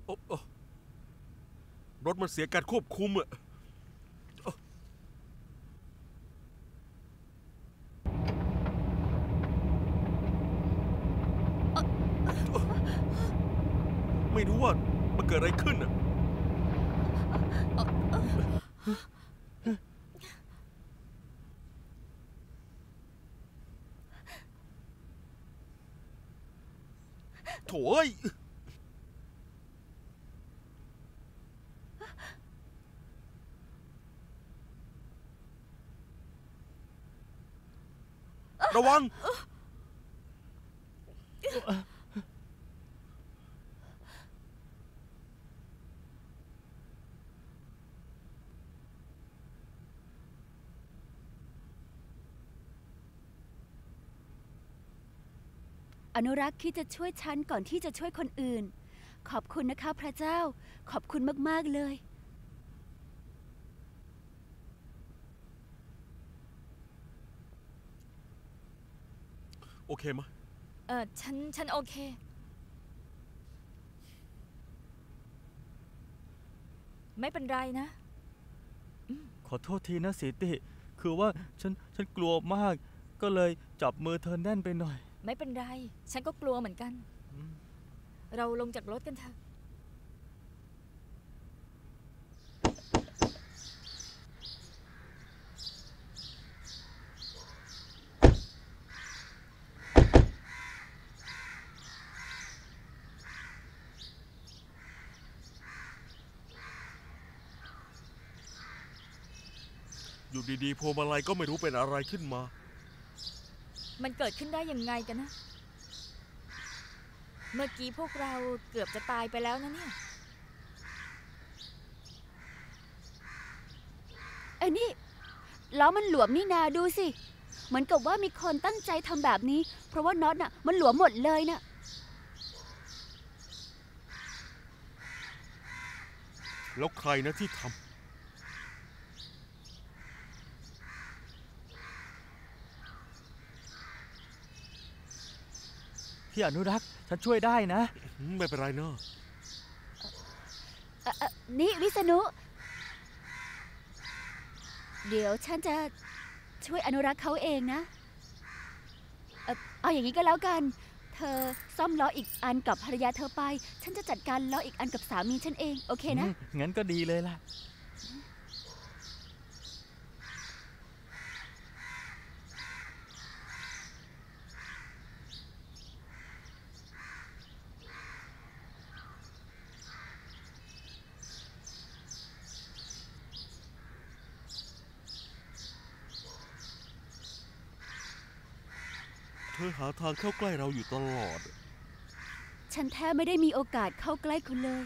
โอ้รถมันเสียการควบคุมอะไม่รู้ว่ามันเกิดอะไรขึ้นอะโถ่เอ้ยระวังอนุรักษ์คิดจะช่วยฉันก่อนที่จะช่วยคนอื่นขอบคุณนะคะพระเจ้าขอบคุณมากๆเลยโอเคไหมฉันโอเคไม่เป็นไรนะขอโทษทีนะสีติคือว่าฉันกลัวมากก็เลยจับมือเธอแน่นไปหน่อยไม่เป็นไรฉันก็กลัวเหมือนกันเราลงจากรถกันเถอะอยู่ดีๆพวงมาลัยก็ไม่รู้เป็นอะไรขึ้นมามันเกิดขึ้นได้ยังไงกันนะเมื่อกี้พวกเราเกือบจะตายไปแล้วนะเนี่ยไอ้นี่ล้อมันหลวมนี่นาดูสิเหมือนกับว่ามีคนตั้งใจทำแบบนี้เพราะว่าน็อตน่ะมันหลวมหมดเลยน่ะแล้วใครนะที่ทำพี่อนุรักษ์ฉันช่วยได้นะไม่เป็นไรเนอะนี่วิษณุเดี๋ยวฉันจะช่วยอนุรักษ์เขาเองนะเอาอย่างนี้ก็แล้วกันเธอซ่อมล้ออีกอันกับภรรยาเธอไปฉันจะจัดการล้ออีกอันกับสามีฉันเองโอเคนะงั้นก็ดีเลยล่ะเธอหาทางเข้าใกล้เราอยู่ตลอดฉันแทบไม่ได้มีโอกาสเข้าใกล้คุณเลย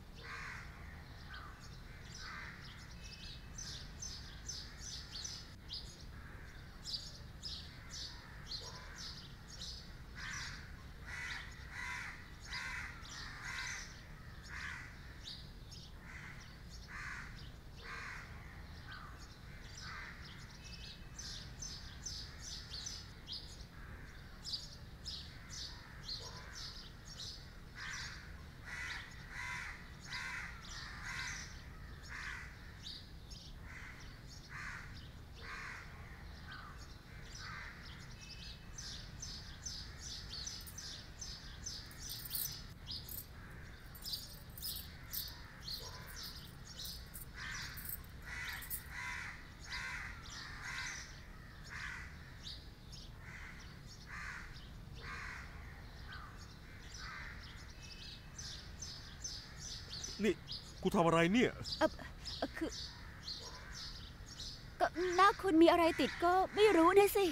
นี่กูทำอะไรเนี่ยคือก็หน้าคุณมีอะไรติดก็ไม่รู้นะสิ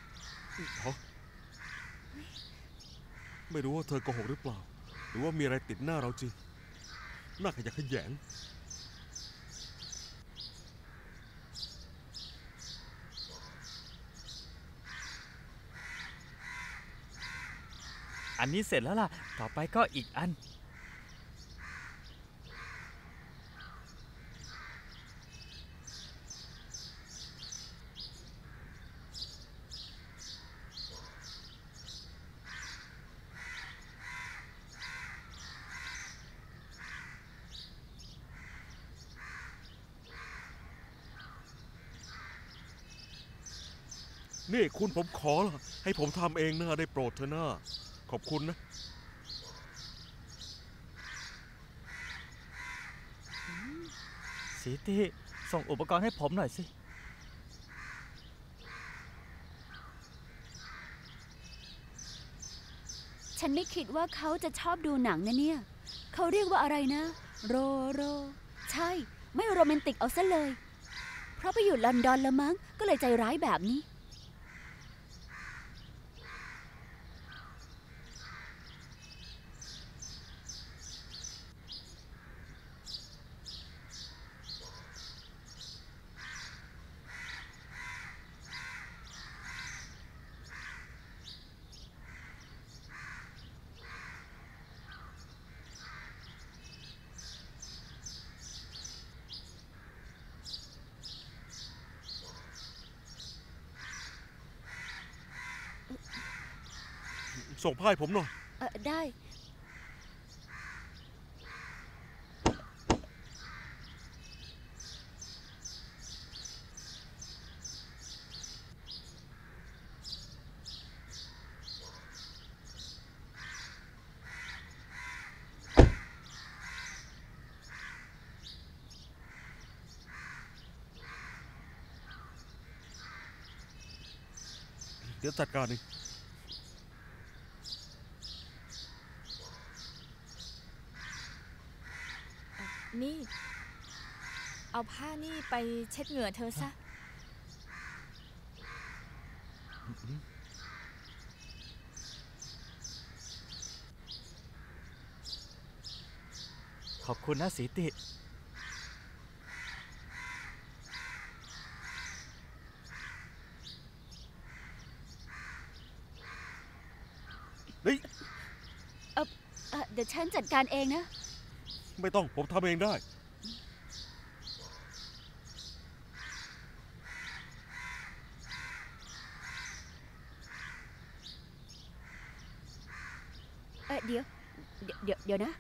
ไม่รู้ว่าเธอโกหกหรือเปล่าหรือว่ามีอะไรติดหน้าเราจริงหน้าขยะแขยงอันนี้เสร็จแล้วล่ะต่อไปก็อีกอันนี่คุณผมขอละให้ผมทำเองนะได้โปรดเถอะนะขอบคุณนะสีติส่งอุปกรณ์ให้ผมหน่อยสิฉันไม่คิดว่าเขาจะชอบดูหนังนะเนี่ย เขาเรียกว่าอะไรนะ โร ใช่ ไม่โรแมนติกเอาซะเลย เพราะไปอยู่ลอนดอนละมั้ง ก็เลยใจร้ายแบบนี้ส่งผ้าให้ผมหน่อยได้เดี๋ยวจัดการเองนี่ เอาผ้านี่ไปเช็ดเหงื่อเธอซะขอบคุณนะสีติเฮ้ยเดี๋ยวฉันจัดการเองนะไม่ต้องผมทำเองได้เดี๋ยวนะ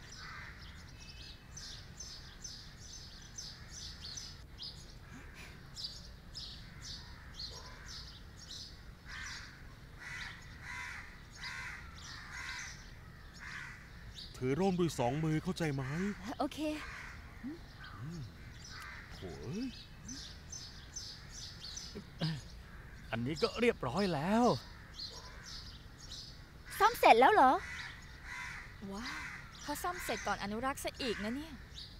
ถือร่มด้วยสองมือเข้าใจไหมโอเคโถ่เอ้ยอันนี้ก็เรียบร้อยแล้วซ่อมเสร็จแล้วเหรอว้าวเขาซ่อมเสร็จก่อนอนุรักษ์ซะอีกนะเนี่ย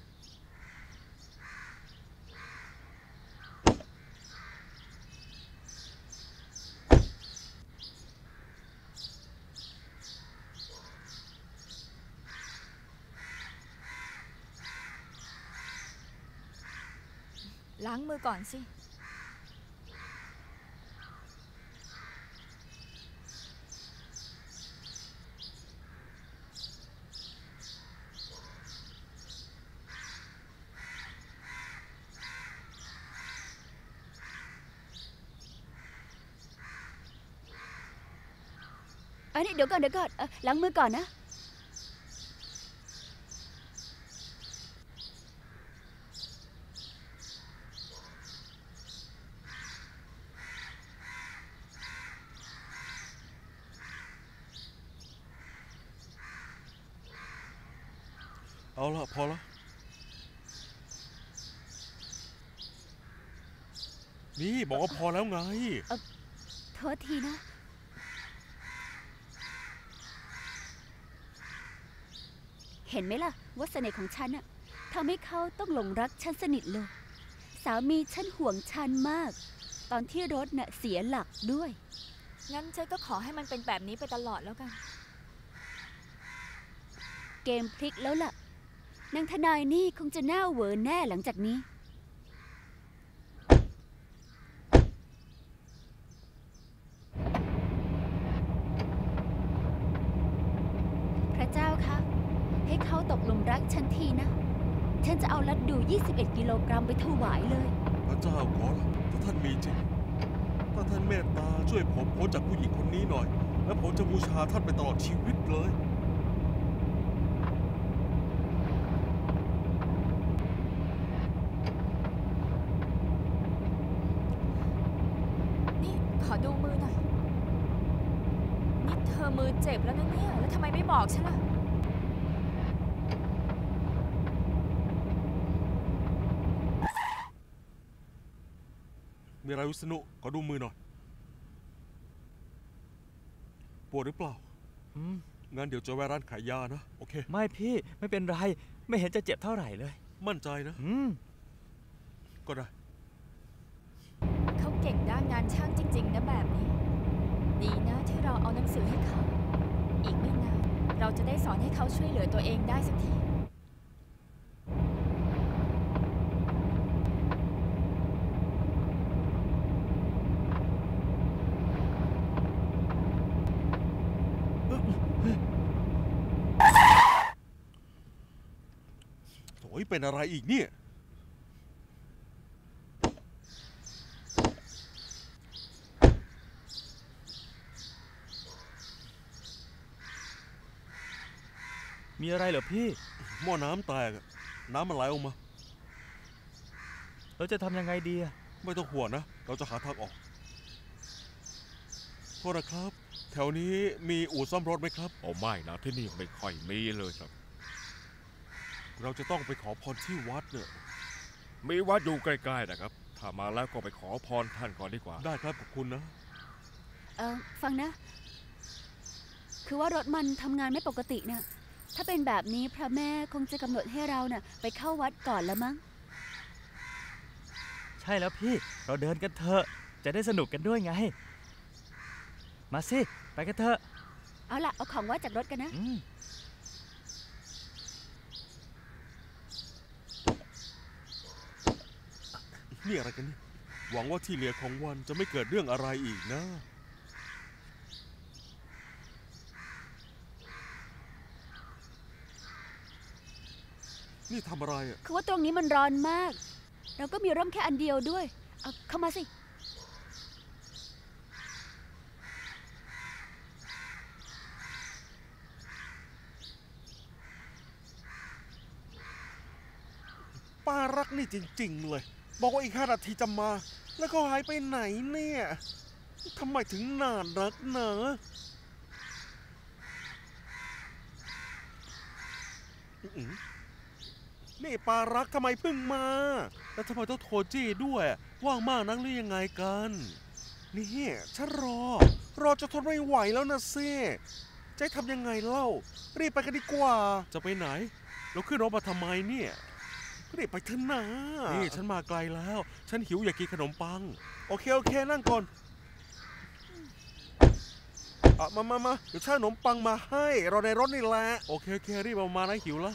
ล้างมือก่อนสิอันนี้เดี๋ยวก่อนล้างมือก่อนนะเอาละพอละนี่บอกว่าพอแล้วไงโทษทีนะ เห็นไหมล่ะว่าเสน่ห์ของฉันอะทำให้เขาต้องหลงรักฉันสนิทเลย สามีฉันห่วงฉันมาก ตอนที่รถน่ะเสียหลักด้วยงั้นฉันก็ขอให้มันเป็นแบบนี้ไปตลอดแล้วกันเกมพลิกแล้วล่ะ นางทนายนี่คงจะหน้าเหวอแน่หลังจากนี้ พระเจ้าคะ ให้เขาตกหลุมรักฉันทีนะ ฉันจะเอาลัดดู 21 กิโลกรัมไปถวายเลยพระเจ้าขอละถ้าท่านมีจริง ถ้าท่านเมตตาช่วยผมพ้นจากผู้หญิงคนนี้หน่อย และผมจะบูชาท่านไปตลอดชีวิตเลยนี่ขออดูมือหน่อยนี่เธอมือเจ็บแล้วนะเนี่ยแล้วทำไมไม่บอกฉันล่ะมีอะไรวิษณุขอดูมือหน่อยปวดหรือเปล่าอืมงั้นเดี๋ยวจะแวะร้านขายยานะโอเคไม่พี่ไม่เป็นไร ไม่เห็นจะเจ็บเท่าไหร่เลยมั่นใจนะ ก็ได้เขาเก่งด้านงานช่างจริงๆนะแบบนี้ ดีนะที่เราเอาหนังสือให้เขา อีกไม่นานเราจะได้สอนให้เขาช่วยเหลือตัวเองได้สักทีโถยเป็นอะไรอีกเนี่ยมีอะไรเหรอพี่หม้อน้ำแตกอะน้ำมันไหลออกมาเราจะทำยังไงดีอะไม่ต้องห่วงนะ เราจะหาทางออก โทษนะครับ แถวนี้มีอู่ซ่อมรถไหมครับโอ้ไม่นะที่นี่ไม่ค่อยมีเลยครับเราจะต้องไปขอพรที่วัดเนี่ยมีวัดอยู่ใกล้ๆนะครับ ถ้ามาแล้วก็ไปขอพรท่านก่อนดีกว่าได้ครับขอบคุณนะฟังนะ คือว่ารถมันทำงานไม่ปกตินะถ้าเป็นแบบนี้พระแม่คงจะกำหนดให้เราน่ะไปเข้าวัดก่อนแล้วมั้งใช่แล้วพี่เราเดินกันเถอะจะได้สนุกกันด้วยไง มาสิไปกันเถอะเอาล่ะ เอาของวัดจากรถกันนะนี่อะไรกันเนี่ย หวังว่าที่เหลือของวันจะไม่เกิดเรื่องอะไรอีกนะ นี่ทำอะไรอ่ะคือว่าตรงนี้มันร้อนมาก เราก็มีร่มแค่อันเดียวด้วย เอาเข้ามาสิป้ารักนี่จริงๆเลย บอกว่าอีก5 นาทีจะมา แล้วก็หายไปไหนเนี่ยทำไมถึงนานนักหนานี่ป้ารักทำไมเพิ่งมา แล้วทำไมต้องโทรจี้ด้วย ว่างมากนักหรือยังไงกัน นี่ฉันรอจะทนไม่ไหวแล้วนะเซ่จะทำยังไงเล่า รีบไปกันดีกว่า จะไปไหน เราขึ้นรถมาทำไมเนี่ย รีบไปเถอะนะนี่ฉันมาไกลแล้ว ฉันหิวอยากกินขนมปัง โอเคนั่งก่อนมาเดี๋ยวช่างขนมปังมาให้เราในรถนี่แหละโอเครีบเอามานะหิวแล้ว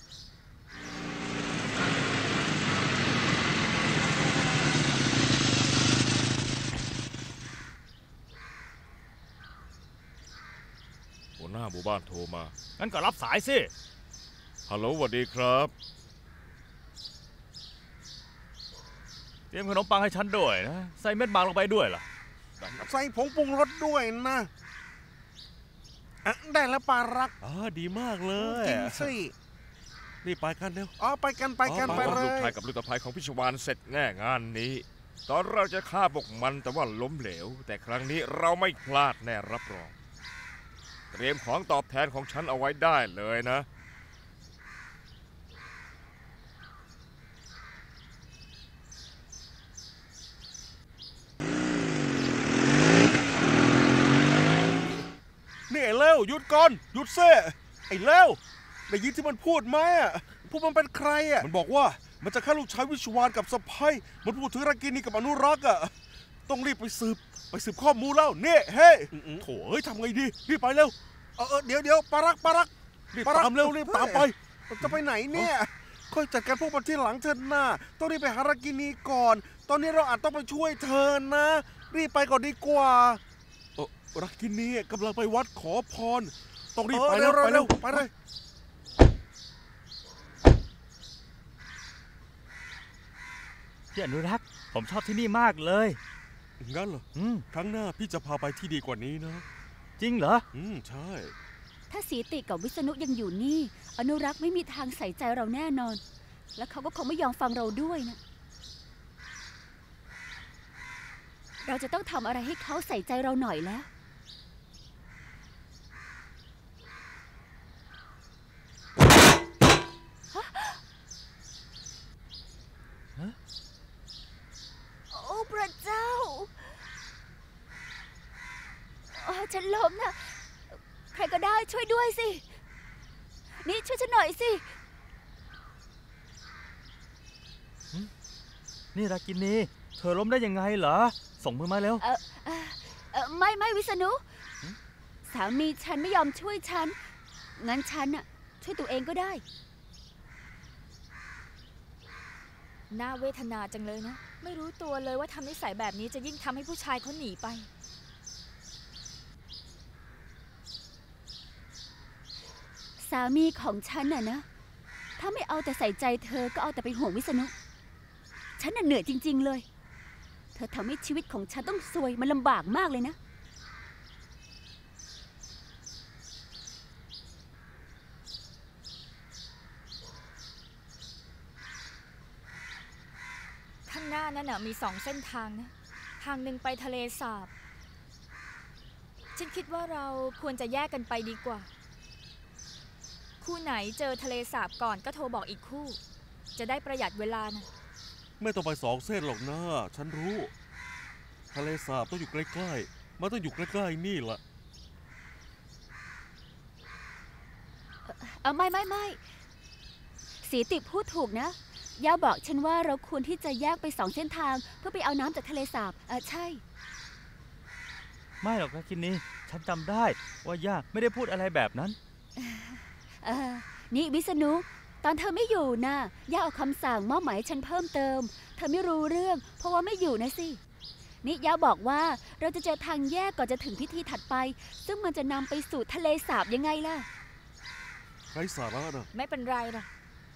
หัวหน้าหมู่บ้านโทรมางั้นก็รับสายสิฮัลโหลสวัสดีครับเตรียมขนมปังให้ฉันด้วยนะ ใส่เม็ดบางลงไปด้วยล่ะใส่ผงปรุงรสด้วยนะได้แล้วปลารักดีมากเลยจริงสินี่ไปกันเร็วไปกันไปเลลูกยชายกับลูกสะใภ้ของพิชวานเสร็จแง่งานนี้ ตอนเราจะฆ่าพวกมันแต่ว่าล้มเหลว แต่ครั้งนี้เราไม่พลาดแน่รับรอง เตรียมของตอบแทนของฉันเอาไว้ได้เลยนะนี่ไอ้เล้วหยุดก่อนหยุดเซ่ไอ้เล้วได้ยินที่มันพูดไหมพวกมันเป็นใครมันบอกว่ามันจะฆ่าลูกชายวิชวานกับสะใภ้มันพูดถึงรากินีกับอนุรักษ์ต้องรีบไปสืบข้อมูลแล้วเนี่ยเฮ้โถ่เฮ้ยทำไงดีรีบไปเร็วเดี๋ยวปารักรีบตามเร็วรีบตามไปจะไปไหนเนี่ยค่อยจัดการพวกมันที่หลังเธอหน้าต้องรีบไปหารากินีก่อนตอนนี้เราอาจต้องไปช่วยเธอนะรีบไปก่อนดีกว่ารากินีกำลังไปวัดขอพรต้องรีบไปแล้วไปเลยพี่อนุรักษ์ผมชอบที่นี่มากเลยงั้นเหรอครั้งหน้าพี่จะพาไปที่ดีกว่านี้นะจริงเหรอใช่ถ้าสีติกับวิษณุยังอยู่นี่ อนุรักษ์ไม่มีทางใส่ใจเราแน่นอน และเขาก็คงไม่ยอมฟังเราด้วยนะเราจะต้องทำอะไรให้เขาใส่ใจเราหน่อยแล้ว โอ้พระเจ้าฉันล้มนะใครก็ได้ช่วยด้วยสิ นี่ช่วยฉันหน่อยสินี่รากินี เธอล้มได้ยังไงเหรอ ส่งมือมาเร็วไม่วิษณุสามีฉันไม่ยอมช่วยฉัน งั้นฉันน่ะช่วยตัวเองก็ได้น่าเวทนาจังเลยนะ ไม่รู้ตัวเลยว่าทำนิสัยแบบนี้จะยิ่งทำให้ผู้ชายเขาหนีไปสามีของฉันน่ะนะ ถ้าไม่เอาแต่ใส่ใจเธอก็เอาแต่ไปห่วงวิษณุ ฉันน่ะเหนื่อยจริงๆเลย เธอทำให้ชีวิตของฉันต้องซวยมันลำบากมากเลยนะข้างหน้านั่นน่ะมี2 เส้นทางนะ ทางหนึ่งไปทะเลสาบ ฉันคิดว่าเราควรจะแยกกันไปดีกว่า คู่ไหนเจอทะเลสาบก่อนก็โทรบอกอีกคู่ จะได้ประหยัดเวลานะไม่ต้องไป2 เส้นหรอกนะฉันรู้ ทะเลสาบต้องอยู่ใกล้ๆมันต้องอยู่ใกล้ๆนี่แหละไม่สีติพูดถูกนะ ย่าบอกฉันว่าเราควรที่จะแยกไป2 เส้นทางเพื่อไปเอาน้ำจากทะเลสาบใช่ไม่หรอกรากินี ฉันจำได้ว่าย่าไม่ได้พูดอะไรแบบนั้นนี่วิษณุ ตอนเธอไม่อยู่นะย่าเอาคำสั่งมอบหมายให้ฉันเพิ่มเติม เธอไม่รู้เรื่องเพราะว่าไม่อยู่นะสิ นี่ย่าบอกว่าเราจะเจอทางแยกก่อนจะถึงพิธีถัดไป ซึ่งมันจะนำไปสู่ทะเลสาบยังไงล่ะไร้สาระนะไม่เป็นไรหรอก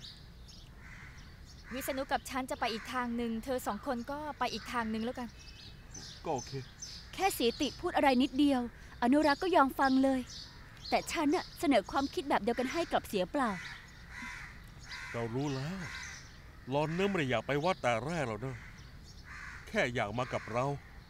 วิษณุกับฉันจะไปอีกทางหนึ่ง เธอ2 คนก็ไปอีกทางหนึ่งแล้วกันก็โอเคแค่สีติพูดอะไรนิดเดียว อนุรักษ์ก็ยอมฟังเลย แต่ฉันน่ะเสนอความคิดแบบเดียวกันให้กลับเสียเปล่าเรารู้แล้วหลอนเนื้อไม่ได้อยากไปวัดแต่แรกหรอกนะแค่อยากมากับเรา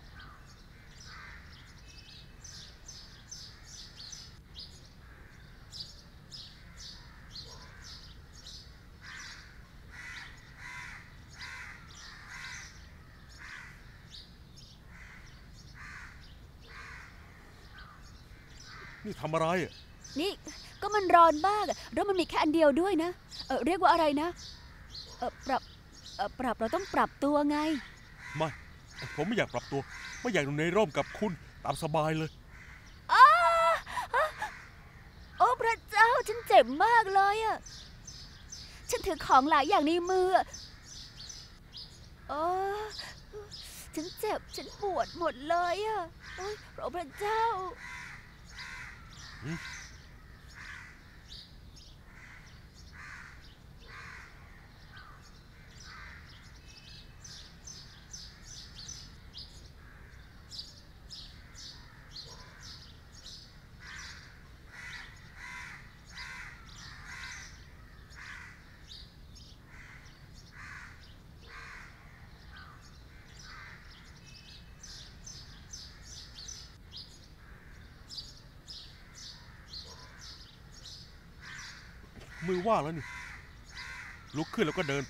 นี่ทำอะไรอ่ะนี่ก็มันร้อนมากอะแล้วมันมีแค่อันเดียวด้วยนะ เรียกว่าอะไรนะ ปรับเราต้องปรับตัวไงไม่ ผมไม่อยากปรับตัว ไม่อยากอยู่ในร่มกับคุณตามสบายเลยโอ้พระเจ้าฉันเจ็บมากเลยอะฉันถือของหลายอย่างในมือโอ้ฉันเจ็บฉันปวดหมดเลยอะโอ้ยพระเจ้ามือว่างแล้วนี่ ลุกขึ้นแล้วก็เดินไป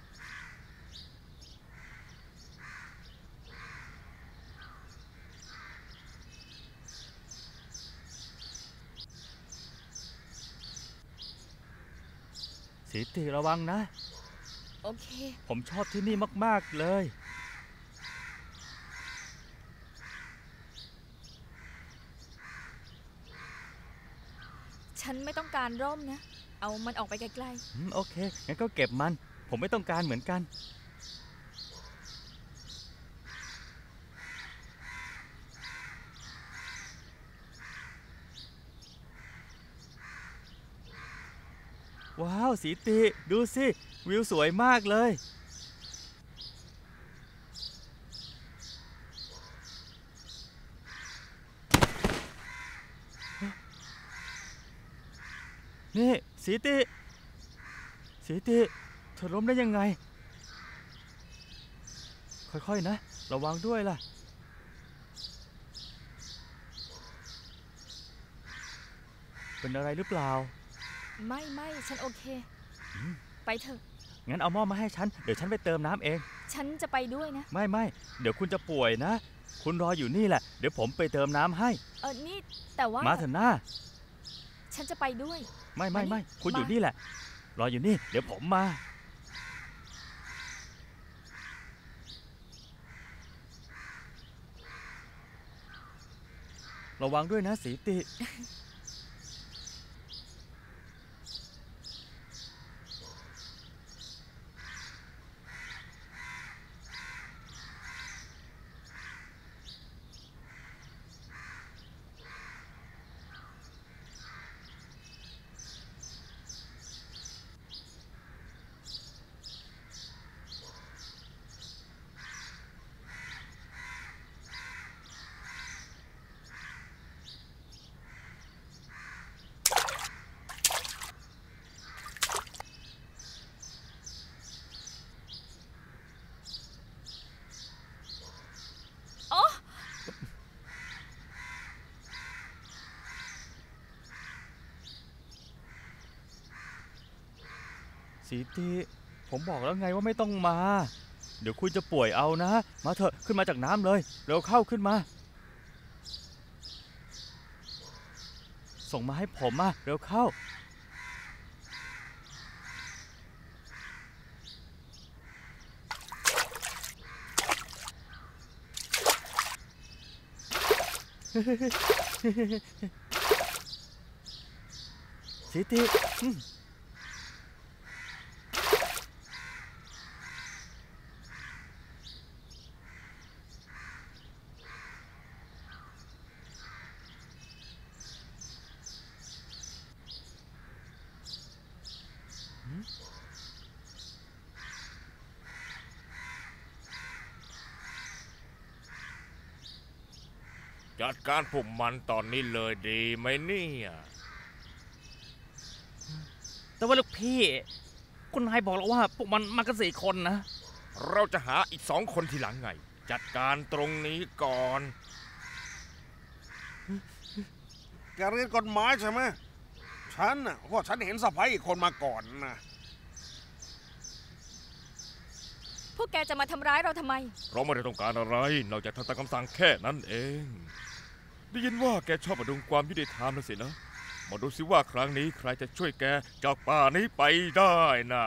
สีติระวังนะโอเคผมชอบที่นี่มากๆเลยฉันไม่ต้องการร่มนะ เอามันออกไปไกลโอเค งั้นก็เก็บมัน ผมไม่ต้องการเหมือนกัน ว้าว สีติ ดูสิ วิวสวยมากเลย นี่ สีติ สีติ เธอล้มได้ยังไง ค่อยๆนะ ระวังด้วยล่ะๆเป็นอะไรหรือเปล่าไม่ฉันโอเคอืมไปเถอะงั้นเอาหม้อมาให้ฉัน เดี๋ยวฉันไปเติมน้ำเองฉันจะไปด้วยนะไม่ เดี๋ยวคุณจะป่วยนะ คุณรออยู่นี่แหละ เดี๋ยวผมไปเติมน้ำให้นี่แต่ว่ามาเถอะหน้าฉันจะไปด้วยไม่มานี่คุณอยู่มานี่แหละ รออยู่นี่ เดี๋ยวผมมา ระวังด้วยนะสีติ สีติ ผมบอกแล้วไงว่าไม่ต้องมา เดี๋ยวคุณจะป่วยเอานะ มาเถอะ ขึ้นมาจากน้ำเลย เร็วเข้าขึ้นมา ส่งมาให้ผมมา เร็วเข้า สีติอืมจัดการพวกมันตอนนี้เลยดีไหมเนี่ยแต่ว่าลูกพี่ คุณนายบอกแล้วว่าพวกมันมากัน4 คนนะเราจะหาอีก2 คนทีหลังไง จัดการตรงนี้ก่อนแกเรียนกฎหมายใช่ไหมฉันน่ะว่าฉันเห็นสะพ้ายอีกคนมาก่อนนะพวกแกจะมาทำร้ายเราทำไมเราไม่ได้ต้องการอะไร นอกจากทำตามคำสั่งแค่นั้นเอง ได้ยินว่าแกชอบมาดูความยุติธรรมนะสินะ มาดูสิว่าครั้งนี้ใครจะช่วยแกจากป่านี้ไปได้นะ